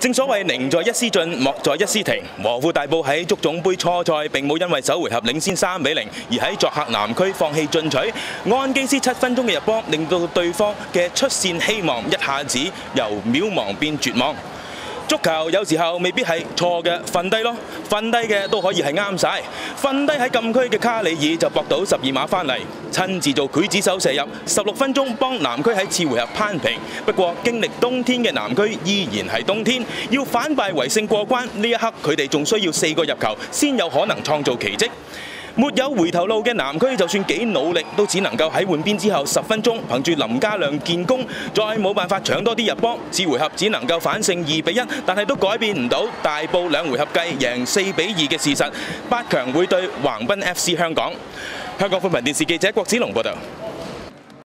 正所謂寧在一絲進，莫在一絲停。和富大埔喺足總杯初賽並冇因為首回合領先3-0，而喺作客南區放棄進取。安基斯7分鐘嘅入波，令到對方嘅出線希望一下子由渺茫變絕望。足球有時候未必係錯嘅，瞓低咯，瞓低嘅都可以係啱晒。瞓低喺禁區嘅卡里爾就搏到12碼翻嚟，親自做劊子手射入，16分鐘幫南區喺次回合攀平。不過經歷冬天嘅南區依然係冬天，要反敗為勝過關，呢一刻佢哋仲需要4個入球先有可能創造奇蹟。沒有回頭路嘅南區，就算幾努力，都只能夠喺換邊之後10分鐘，憑住林家亮建功，再冇辦法搶多啲入波。次回合只能夠反勝2-1，但係都改變唔到大埔2回合計贏4-2嘅事實。8強會對橫濱 FC 香港。香港寬頻電視記者郭子龍報道。